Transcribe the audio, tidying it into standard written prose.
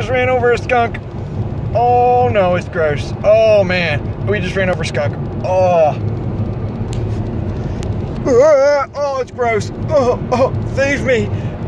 just ran over a skunk. Oh no, it's gross. Oh man, we just ran over a skunk. Oh. Oh, it's gross. Oh, save me.